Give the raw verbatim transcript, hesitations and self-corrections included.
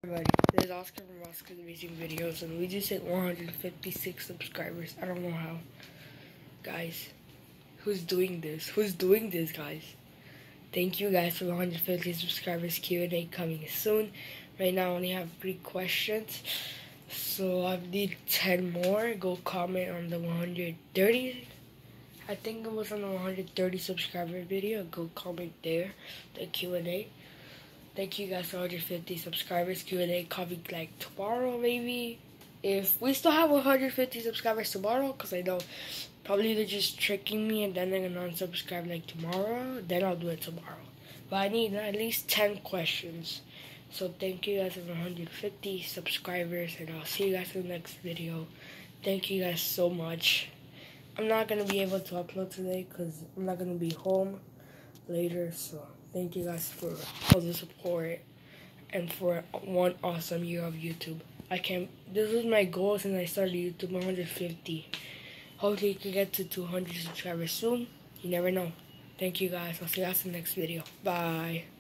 Everybody, this is Oscar from Oscar's Amazing Videos, and we just hit one hundred fifty-six subscribers. I don't know how. Guys, who's doing this? Who's doing this, guys? Thank you guys for one hundred fifty subscribers. Q and A coming soon. Right now I only have three questions, so I need ten more. Go comment on the one hundred thirty. I think it was on the one hundred thirty subscriber video. Go comment there, the Q and A. Thank you guys for one hundred fifty subscribers. Q and A coming like tomorrow, maybe. If we still have one hundred fifty subscribers tomorrow, because I know probably they're just tricking me and then they're going to unsubscribe like tomorrow, then I'll do it tomorrow. But I need at least ten questions. So thank you guys for one hundred fifty subscribers, and I'll see you guys in the next video. Thank you guys so much. I'm not going to be able to upload today because I'm not going to be home later, so thank you guys for all the support and for one awesome year of YouTube. I can't, this was my goal since I started YouTube, one hundred fifty. Hopefully you can get to two hundred subscribers soon. You never know. Thank you guys. I'll see you guys in the next video. Bye.